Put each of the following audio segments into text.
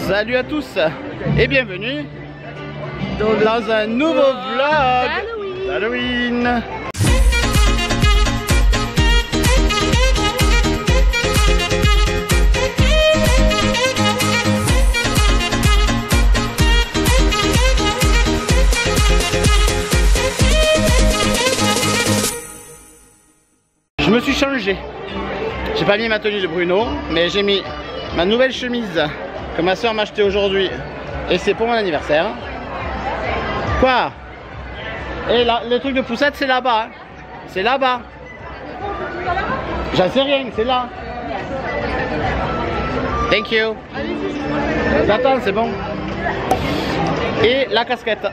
Salut à tous et bienvenue dans un nouveau vlog d'Halloween. Je me suis changé. J'ai pas mis ma tenue de Bruno, mais j'ai mis ma nouvelle chemise que ma soeur m'a acheté aujourd'hui. Et c'est pour mon anniversaire. Quoi? Et là, le truc de poussette, c'est là-bas. Hein. C'est là-bas. J'en sais rien, c'est là. Thank you. J'attends, c'est bon. Et la casquette.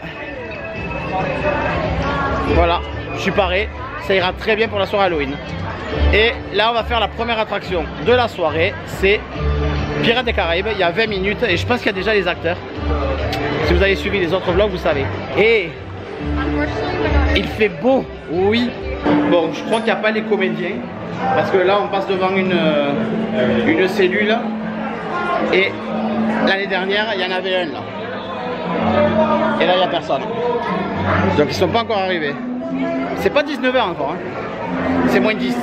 Voilà, je suis paré. Ça ira très bien pour la soirée Halloween. Et là on va faire la première attraction de la soirée, c'est Pirates des Caraïbes. Il y a 20 minutes et je pense qu'il y a déjà les acteurs. Si vous avez suivi les autres vlogs, vous savez. Et il fait beau, oui. Bon, je crois qu'il n'y a pas les comédiens parce que là on passe devant une cellule. Et l'année dernière il y en avait un là. Et là il n'y a personne. Donc ils ne sont pas encore arrivés. C'est pas 19 h encore, hein. C'est moins 10.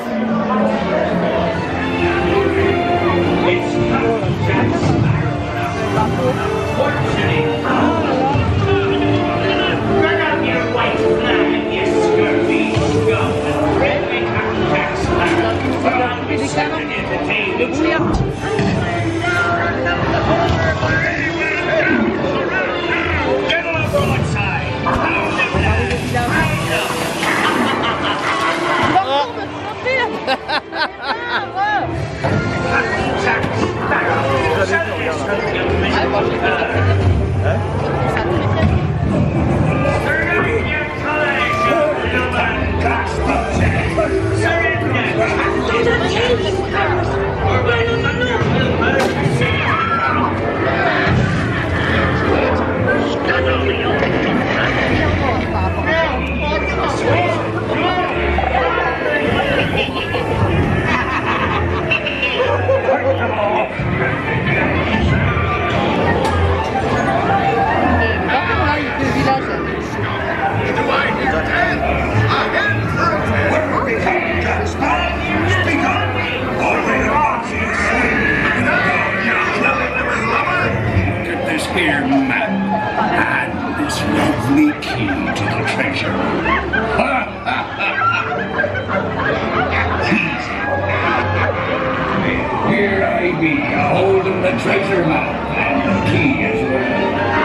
Holding the treasure map and the key as well.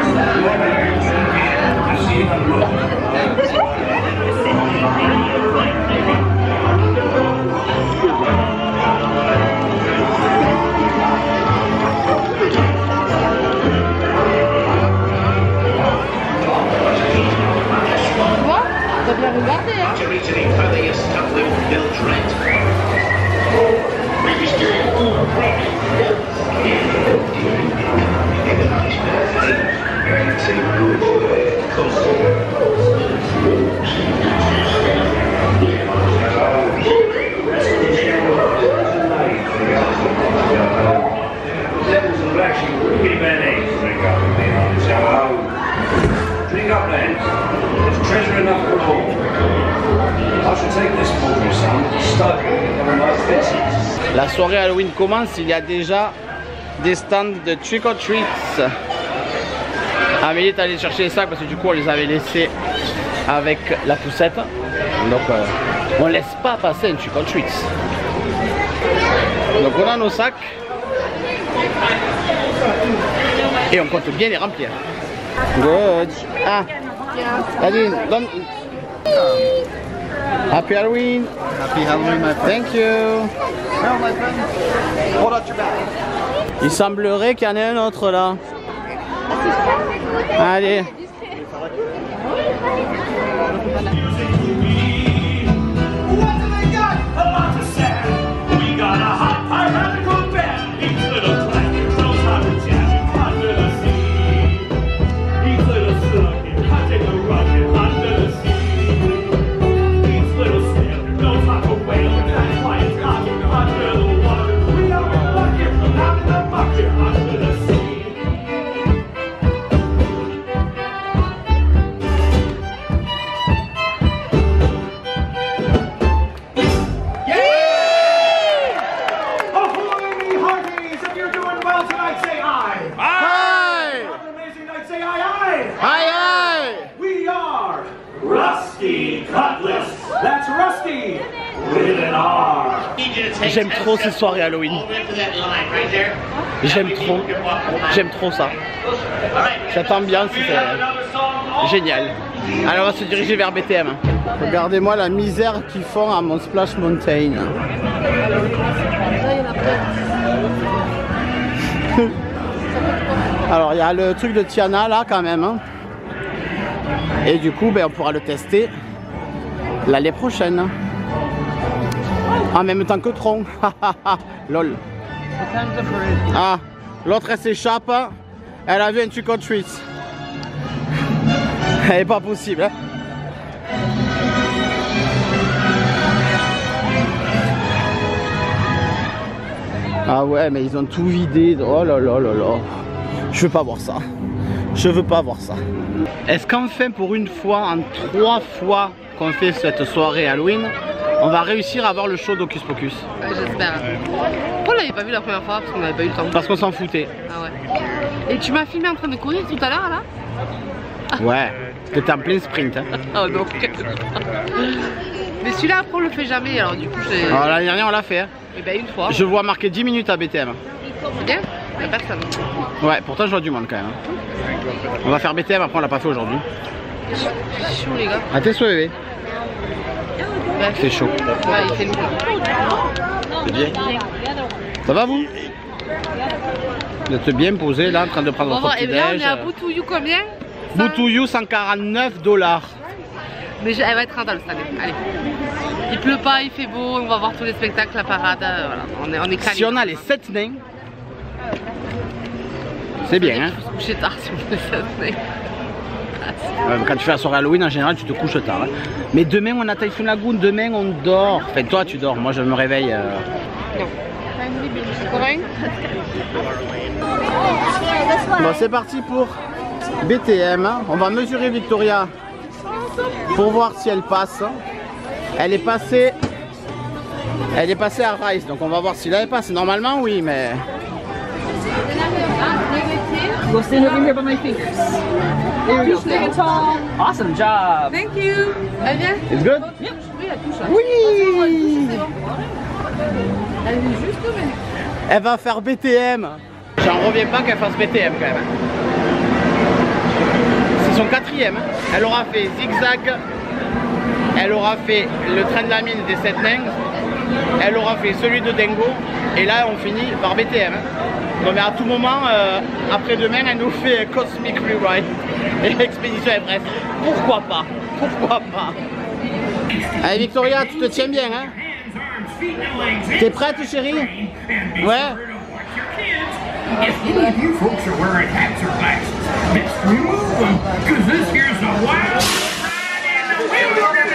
T'as bien regardé, hein? La soirée Halloween commence, il y a déjà des stands de trick or treats. Amélie est allée chercher les sacs parce que du coup on les avait laissés avec la poussette. Donc on laisse pas passer un trick or treats. Donc on a nos sacs et on compte bien les remplir. Good. Ah, Nadine, donne. Happy Halloween. Happy Halloween, my friend. Thank you. No, my friend. Hold out your bag. Il semblerait qu'il y en ait un autre là. Allez. J'aime trop ces soirées Halloween. J'aime trop ça. Cette ambiance, c'est génial. Alors on va se diriger vers BTM. Regardez-moi la misère qu'ils font à mon Splash Mountain. Alors il y a le truc de Tiana là quand même. Hein. Et du coup ben, on pourra le tester l'année prochaine. En même temps que Tron. Lol. Ah, l'autre elle s'échappe. Elle a vu un trick or treat. Elle est pas possible. Hein. Ah ouais, mais ils ont tout vidé. Oh là là là là. Je veux pas voir ça. Je veux pas voir ça. Est-ce qu'enfin, pour une fois, en 3 fois qu'on fait cette soirée Halloween, on va réussir à avoir le show d'Hocus Pocus? J'espère. Pourquoi on l'avait pas vu la première fois? Parce qu'on n'avait pas eu le temps. Parce qu'on s'en foutait. Ah ouais. Et tu m'as filmé en train de courir tout à l'heure là? Ouais, t'étais en plein sprint. Hein. Oh non. Mais celui-là après on le fait jamais, alors du coup j'ai... Alors l'année dernière on l'a fait. Hein. Et ben une fois. Je vois marquer 10 minutes à BTM. C'est bien? Il n'y a personne. Ouais, pourtant je vois du monde quand même. Hein. On va faire BTM, après on l'a pas fait aujourd'hui. C'est chaud les gars. Ah t'es chaud bébé? Ouais. C'est chaud. Ouais, il fait lourd. C'est bien. Ça va vous? Vous êtes bien posé là en train de prendre votre petit Et là on déj. est à Boutouillou combien? Boutouillou 149 $. Mais elle va être rentable cette année. Allez. Il pleut pas, il fait beau, on va voir tous les spectacles, la parade, voilà. On est calé. Si on a les 7 nains, c'est bien hein. Il faut se coucher tard si on fait 7 nains. Quand tu fais la soirée Halloween en général tu te couches tard. Hein. Mais demain on a Typhoon Lagoon, demain on dort. Enfin toi tu dors, moi je me réveille. Non. Bon c'est parti pour BTM. On va mesurer Victoria pour voir si elle passe. Elle est passée à Rice, donc on va voir si là elle passe. Normalement oui mais... Go stand over here by my fingers. There we go. Stand tall. Awesome job. Thank you. Elle vient? It's good? Yep. Oui, elle touche. Oui. Elle vient juste mais... Elle va faire BTM. J'en reviens pas qu'elle fasse BTM quand même. C'est son 4e. Elle aura fait zigzag. Elle aura fait le train de la mine des 7 nains. Elle aura fait celui de Dingo. Et là on finit par BTM. Donc à tout moment, après-demain, elle nous fait Cosmic Rewrite et Expédition Everest. Pourquoi pas? Pourquoi pas? Allez Victoria, tu te tiens bien hein? T'es prête chérie? Ouais? If any of you folks are wearing hats or glasses, best remove them, because this here's the wild ride in the wilderness!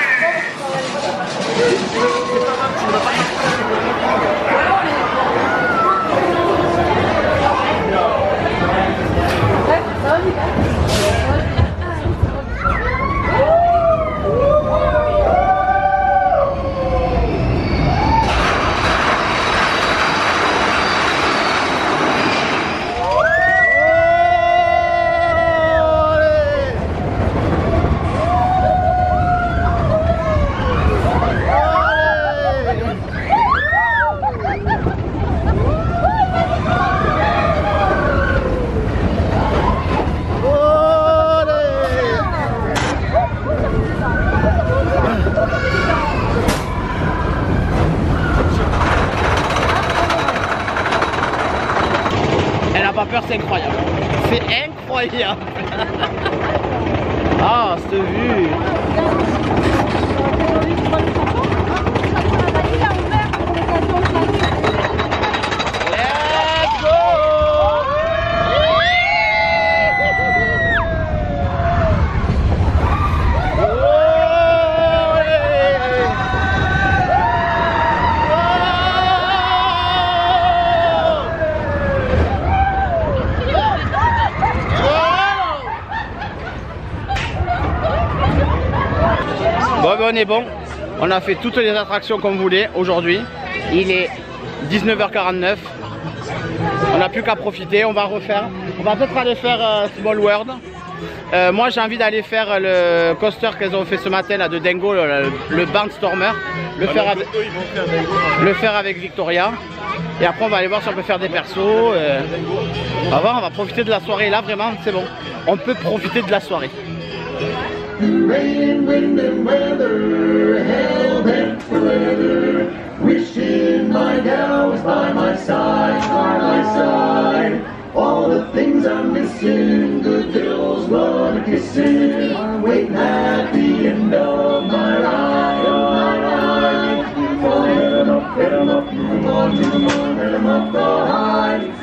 C'est incroyable. C'est incroyable. Ah, cette vue. Let's go. Bon ben on est bon, on a fait toutes les attractions qu'on voulait aujourd'hui. Il est 19h49. On n'a plus qu'à profiter, on va refaire. On va peut-être aller faire Small World. Moi j'ai envie d'aller faire le coaster qu'elles ont fait ce matin là, de Dingo, le Barnstormer. Le faire avec Victoria. Et après on va aller voir si on peut faire des persos. On va voir, on va profiter de la soirée. Là vraiment c'est bon. On peut profiter de la soirée. Rain, wind and weather, hell-bent together, wishing my gal was by my side, all the things I'm missing, good girls run kissing, waiting at the end of my ride, Hit 'em up, move on, hit 'em up the heights,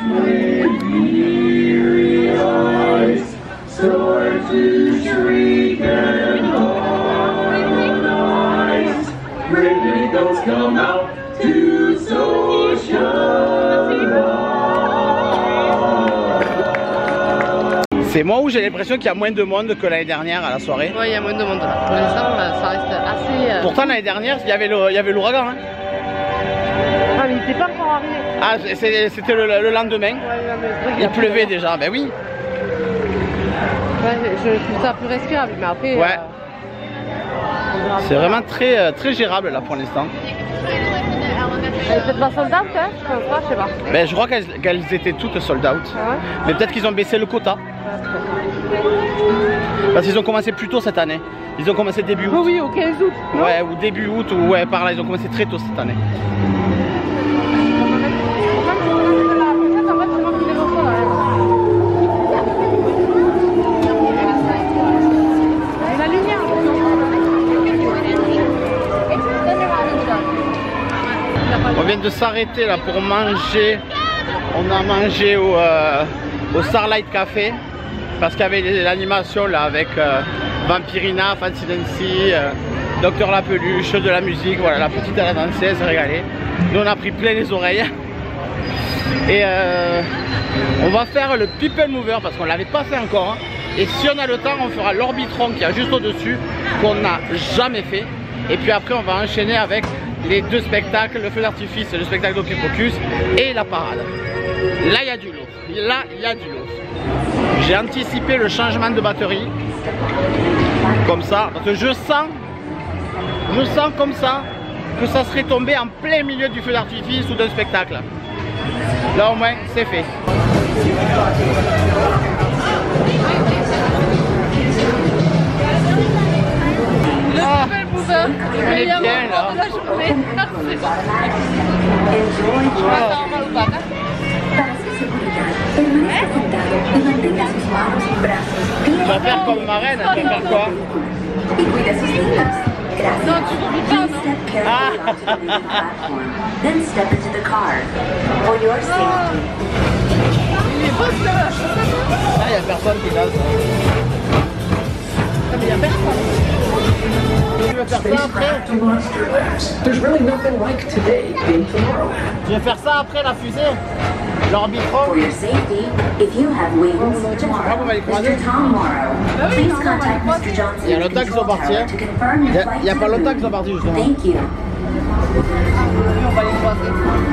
weary eyes, start to shriek and harmonize. Pretty girls come out to socialize. C'est moi où j'ai l'impression qu'il y a moins de monde que l'année dernière à la soirée. Ouais, il y a moins de monde là. Pour l'instant, ça reste assez. Pourtant l'année dernière, il y avait l'ouragan. Hein. Ah, mais il n'était pas encore arrivé. Ah, c'était le lendemain. Ouais, il pleuvait déjà, ben oui. Ouais, je trouve ça plus respirable, mais après. Ouais. C'est vraiment très gérable là pour l'instant. Elle est peut-être pas sold out, hein? Je pense pas, je sais pas. Ben, je crois qu'elles étaient toutes sold out. Ah ouais? Mais peut-être qu'ils ont baissé le quota. Parce qu'ils ont commencé plus tôt cette année. Ils ont commencé début août. Oh oui, au 15 août. Non? Ouais, ou début août, ou ouais, par là, ils ont commencé très tôt cette année. On vient de s'arrêter là pour manger. On a mangé au Starlight Café parce qu'il y avait l'animation là avec Vampirina, Fancy Dancy, Docteur La Peluche, de la musique. Voilà, la petite elle a dansé, elle s'est régalée. Nous on a pris plein les oreilles. Et on va faire le People Mover parce qu'on ne l'avait pas fait encore. Hein. Et si on a le temps, on fera l'Orbitron qui est juste au-dessus, qu'on n'a jamais fait. Et puis après, on va enchaîner avec les deux spectacles, le feu d'artifice et le spectacle d'Hocus Pocus et la parade. Là, il y a du lourd. Là, il y a du lourd. J'ai anticipé le changement de batterie. Comme ça. Parce que je sens comme ça que ça serait tombé en plein milieu du feu d'artifice ou d'un spectacle. Là, au moins, c'est fait. Le People Mover, on est bien là. de la journée. Tu vas faire mal ou pas, hein? Tu vas faire comme ma reine, tu vas faire quoi? Non, tu vomis pas, non? Ah. Then step into the car. For your safety. Il est beau ce là. Ah, il n'y a personne qui danse. Mais il y a personne. Tu veux faire ça après? There's really nothing like today being tomorrow. Tu veux faire ça après la fusée? L'Orbitron? For your safety, if you have wings, tomorrow, Mr. Tom Morrow, please contact Mr. Johnson. Il y a longtemps qu'ils sont partis. To confirm your flight. Il n'y a pas longtemps qu'ils sont partis justement. Thank you. On va les croiser.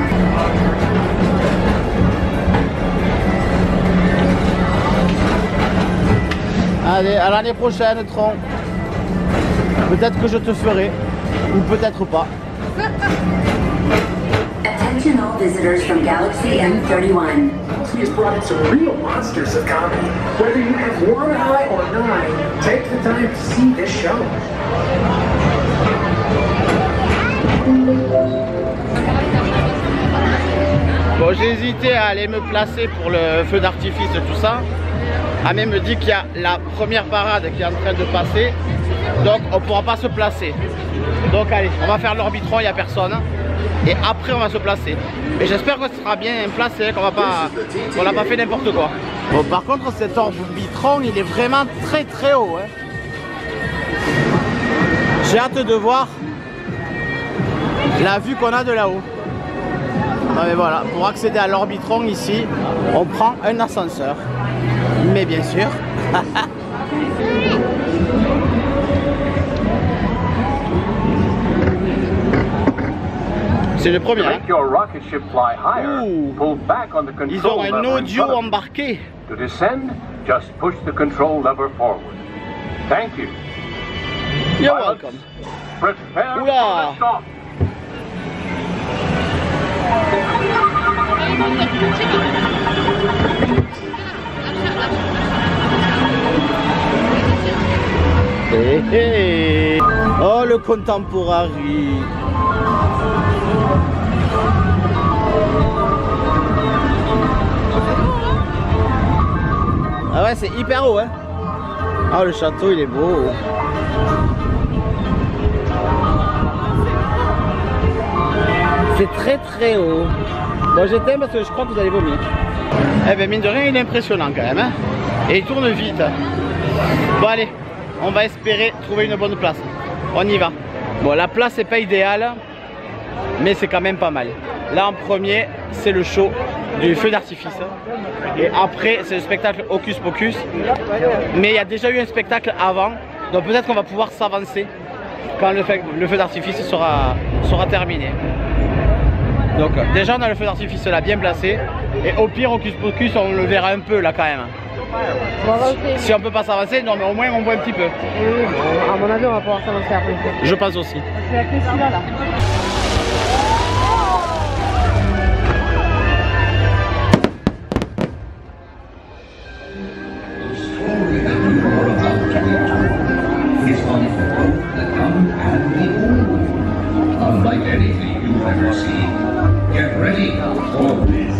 Allez, à l'année prochaine, Tron. Peut-être que je te ferai, ou peut-être pas. Attention all visitors from Galaxy M31. Has brought in some real monsters of comedy. Whether you have one eye or nine, take the time to see this show. Bon, j'ai hésité à aller me placer pour le feu d'artifice et tout ça. Amé me dit qu'il y a la première parade qui est en train de passer, donc on ne pourra pas se placer. Donc allez, on va faire l'Orbitron, il n'y a personne. Et après on va se placer. Mais j'espère que ce sera bien placé, qu'on n'a pas fait n'importe quoi. Bon, par contre cet Orbitron il est vraiment très haut. Hein. J'ai hâte de voir la vue qu'on a de là-haut. Non mais voilà, pour accéder à l'Orbitron ici, on prend un ascenseur. Mais bien sûr. C'est le premier. Hein. Ouh. Ils ont un audio embarqué. To descend, Just push the control lever forward. Thank you. You're Pilots, welcome. Prepare for Oula. liftoff. Hey, hey. Oh, le contemporary. Ah ouais, c'est hyper haut, hein. Ah, le château, il est beau. C'est très très haut. Bon, j'éteins parce que je crois que vous allez vomir. Eh ben, mine de rien, il est impressionnant quand même, hein. Et il tourne vite. Bon, allez, on va espérer trouver une bonne place. On y va. Bon, la place n'est pas idéale, mais c'est quand même pas mal. Là, en premier, c'est le show du feu d'artifice. Et après, c'est le spectacle Hocus Pocus. Mais il y a déjà eu un spectacle avant, donc peut-être qu'on va pouvoir s'avancer quand le feu d'artifice sera terminé. Donc déjà on a le feu d'artifice là bien placé. Et au pire Hocus Pocus on le verra un peu là quand même. Si on peut pas s'avancer, non mais au moins on voit un petit peu. Oui, bon, à mon avis on va pouvoir s'avancer après. Je pense aussi. C'est la clé celui-là là. Unlike anything you've ever seen, get ready for this.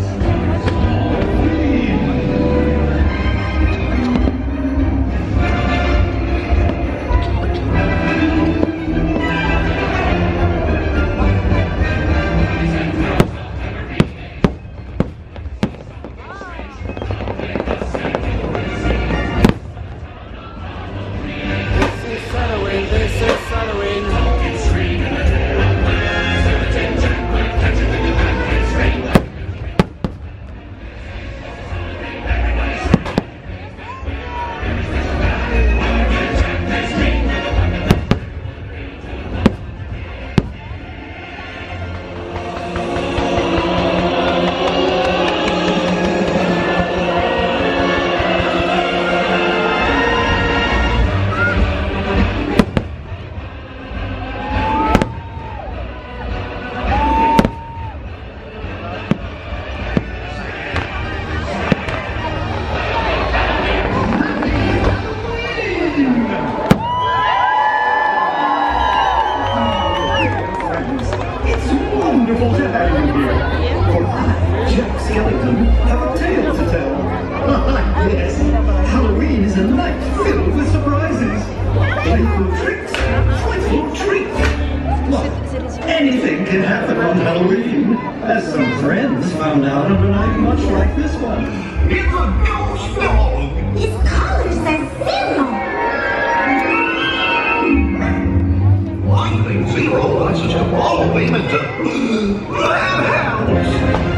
Wonderful to have you here. For I, Jack Skellington, have a tale to tell. Yes, Halloween is a night filled with surprises. Playful tricks, joyful treats. Well, anything can happen on Halloween, as some friends found out on a night much like this one. It's a ghost dog! His collar says zero. I think Zero wants us to follow him into that house.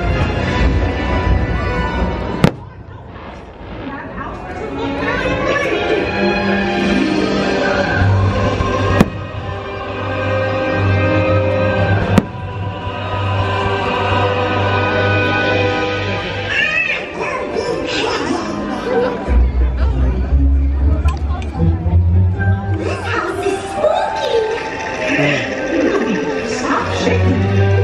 Stop shaking.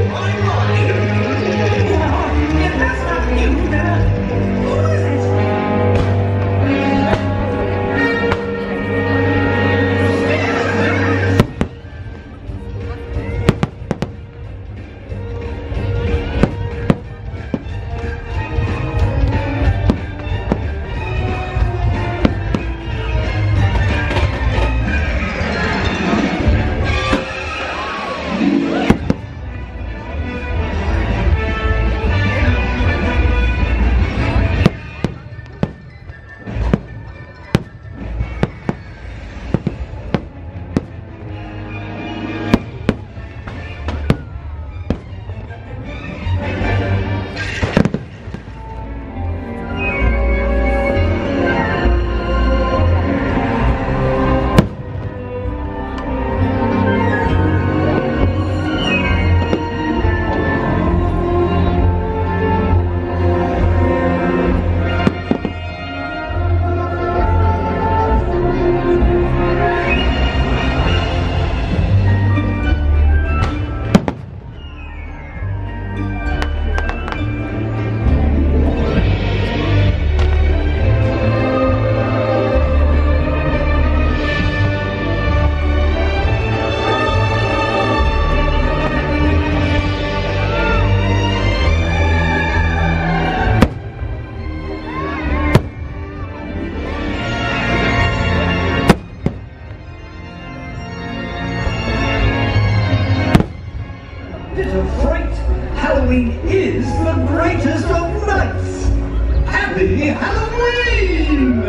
think is the greatest of nights. Happy Halloween!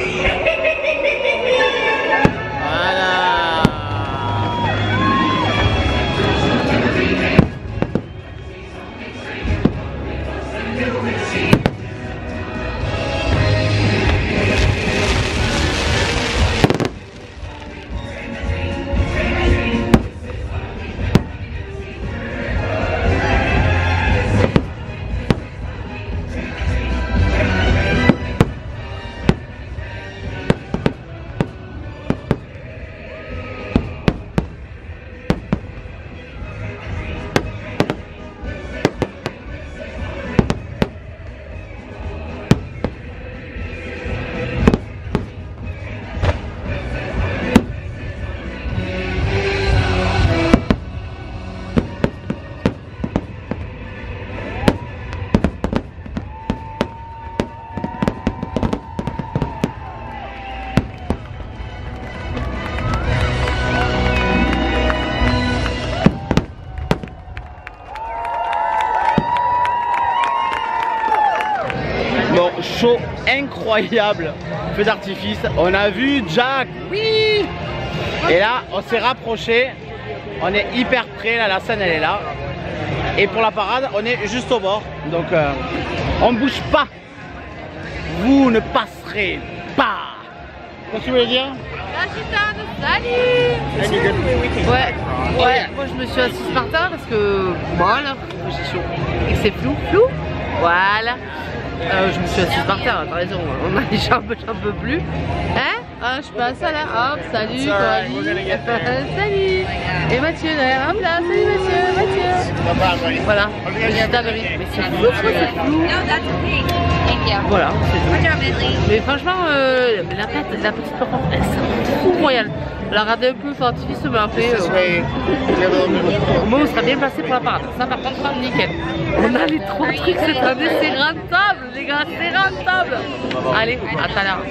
Bon, show incroyable, feu d'artifice. On a vu Jack, oui. Et là, on s'est rapproché. On est hyper près, là, la scène elle est là. Et pour la parade, on est juste au bord. Donc, on ne bouge pas. Vous ne passerez pas. Qu'est-ce que tu voulais dire? La gitane, salut. Ouais, moi je me suis assise par terre parce que voilà, j'ai chaud et que c'est flou, voilà. Je me suis assise par terre, t'as raison, on a les jambes, j'en peux plus. Hein? Ah, je passe à là, hop, salut Coralie, salut. Et Mathieu derrière, hop là, salut Mathieu. Voilà, mais c'est flou, c'est flou. Voilà, mais franchement, la petite par contre, elle sent trop royale. Elle a regardé un peu son artifice, mais après, au moins on sera bien placé pour la parade. Ça par contre, nickel. On a les 3 trucs cette année, c'est rentable les gars, c'est rentable. Allez, à tout à l'heure.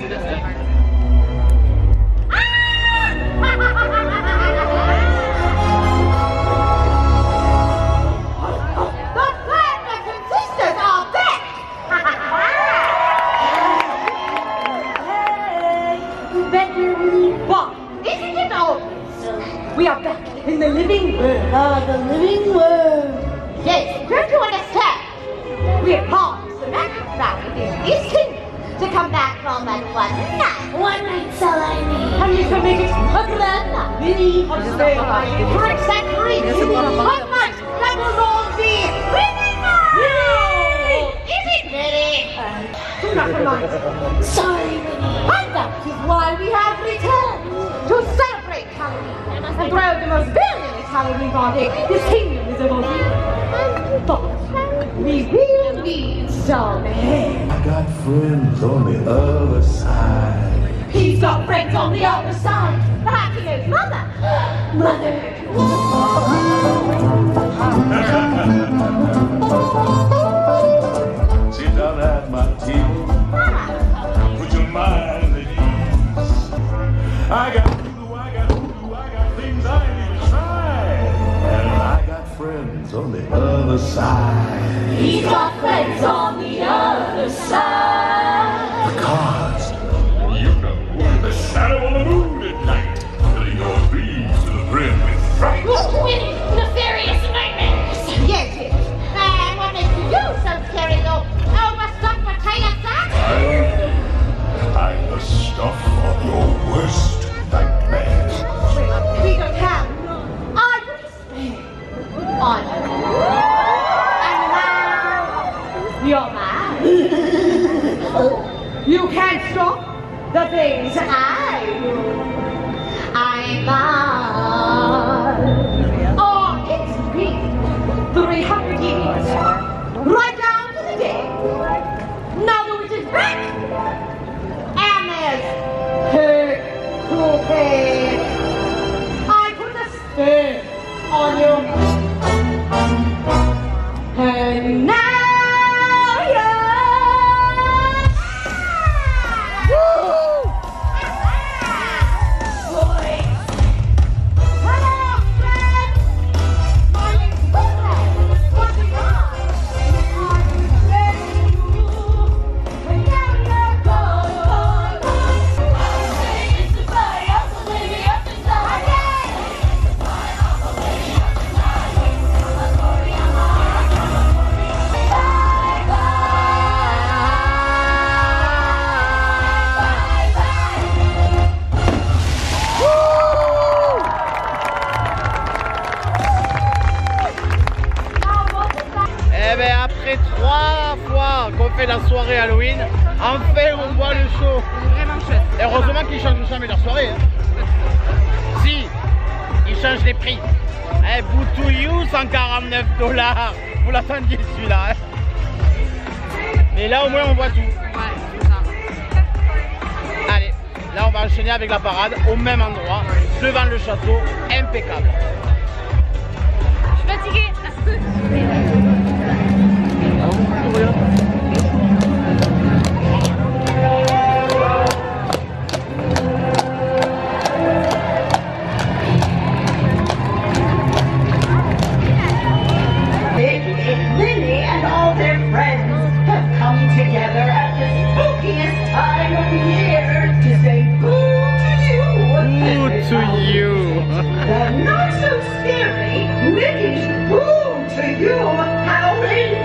We are back in the living world. The living world. Yes, don't you understand? We are promised the magic family is king to come back on that one night. One night, Salami. And you can make it a grand night. Many of the for exactly 1 night. That will all be winning night. Is it ready? Do not remind. Sorry, Minnie. And that is why we have returned to celebrate Halloween. And throughout the most brilliant Halloween party, this kingdom is about you. But we will need some help. I got friends on the other side. He's got friends on the other side. Perhaps he knows Mother. Mother. Sit down at my table. Put your mind at ease. I got things I need to try. And I got friends on the other side. He's got friends on the other side. Because you know the shadow on the moon at night, filling your dreams to the brim with fright. Winnie, nefarious nightmares. Yes, yes. And what makes you so scary though? Overstuffed potato sack? I'm the stuff of your worst nightmares. We don't have. I will spare. On and now you're mine. You can't stop the things I do. I'm mine. Oh, it's been 300 years, right down to the day. Now the witch is back, and there's her to pay. I put a spell on you, and now you're woo! Boys, come on, friends! château. Vraiment chouette. Et heureusement qu'ils changent jamais leur soirée. Hein. Si, ils changent les prix. Eh, bout to you, 149 $. Vous l'attendiez celui-là. Hein. Mais là au moins on voit tout. Ouais, c'est ça. Allez, là on va enchaîner avec la parade au même endroit, devant le château, impeccable. Je suis fatiguée. Lily and all their friends have come together at the spookiest time of year to say boo to you. Boo to you. The not so scary Mickey's boo to you howling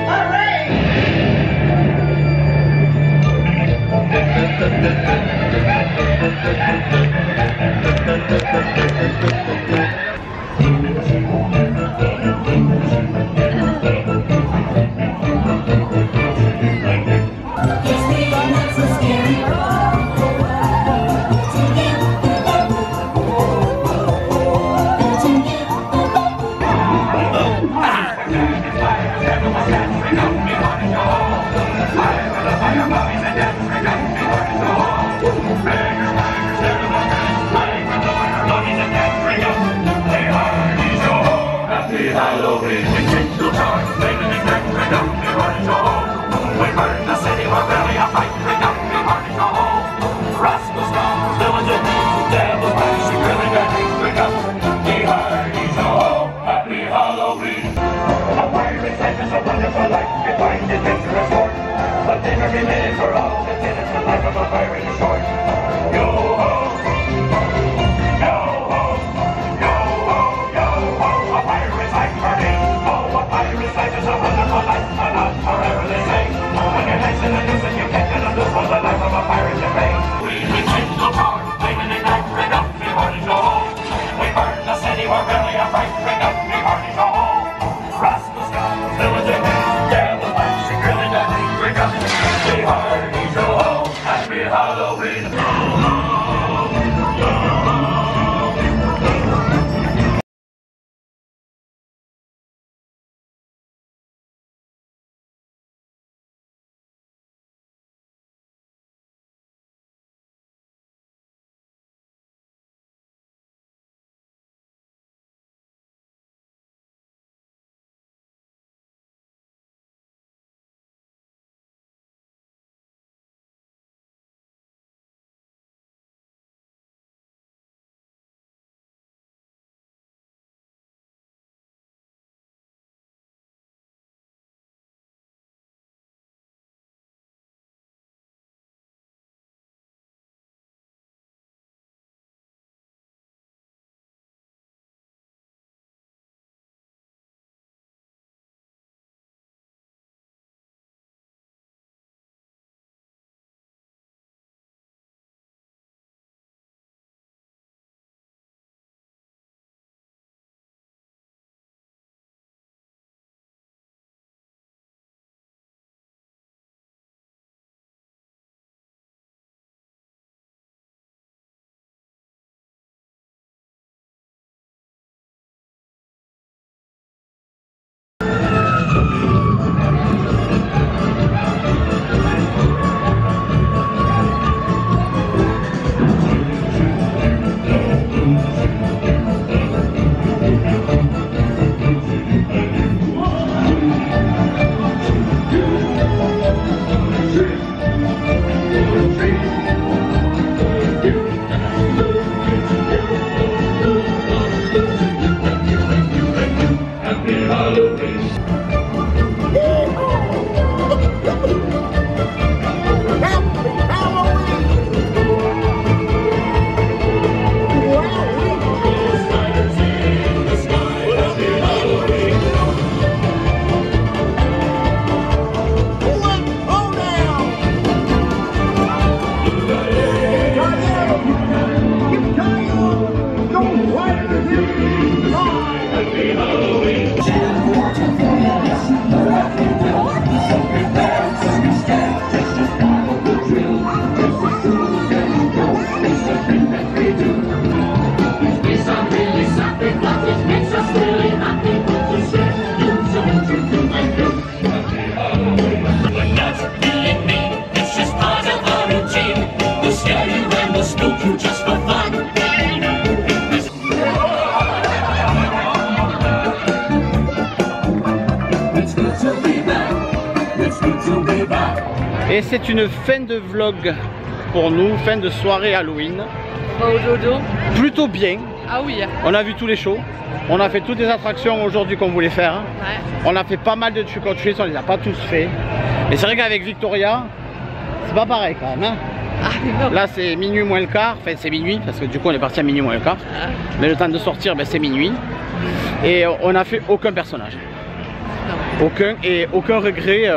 Et c'est une fin de vlog pour nous, fin de soirée Halloween. Au Jojo. Plutôt bien. Ah oui. On a vu tous les shows. On a fait toutes les attractions aujourd'hui qu'on voulait faire. Ouais. On a fait pas mal de trick or treat, on les a pas tous fait. Et c'est vrai qu'avec Victoria, c'est pas pareil quand même. Hein. Ah, non. Là c'est minuit moins le quart, enfin c'est minuit parce que du coup on est parti à minuit moins le quart. Mais le temps de sortir ben, c'est minuit. Et on a fait aucun personnage. Non. Aucun regret.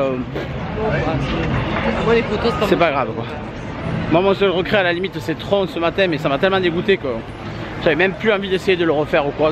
Moi les photos c'est pas grave quoi. Moi mon seul regret à la limite c'est Tron ce matin, mais ça m'a tellement dégoûté que j'avais même plus envie d'essayer de le refaire ou quoi.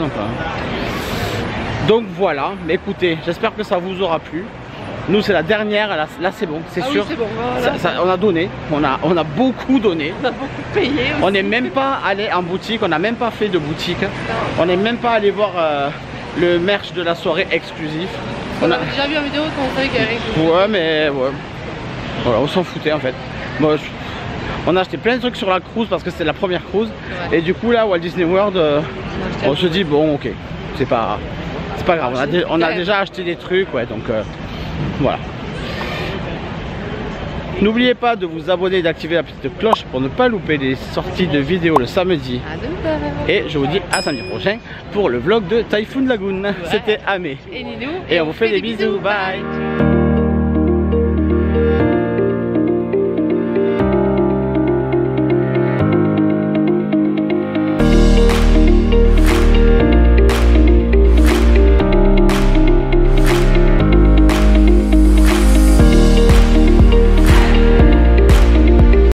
Donc voilà, mais écoutez, j'espère que ça vous aura plu. Nous c'est la dernière, là c'est bon, c'est sûr. Oui, bon, voilà. On a donné, on a beaucoup donné. On a beaucoup payé aussi. On n'est même pas allé en boutique, on n'a même pas fait de boutique. On n'est même pas allé voir le merch de la soirée exclusif. On a déjà vu en vidéo qu'on savait qu'il y avait. Ouais mais ouais. Voilà, on s'en foutait en fait. Moi, on a acheté plein de trucs sur la cruise parce que c'était la première cruise. Ouais. Et du coup là Walt Disney World, on se dit bon ok, c'est pas grave, on a déjà acheté des trucs, ouais, donc voilà. N'oubliez pas de vous abonner et d'activer la petite cloche pour ne pas louper les sorties de vidéos le samedi. Et je vous dis à samedi prochain pour le vlog de Typhoon Lagoon. Ouais. C'était Amé. Et Ninou. Et on vous fait des bisous. Bye.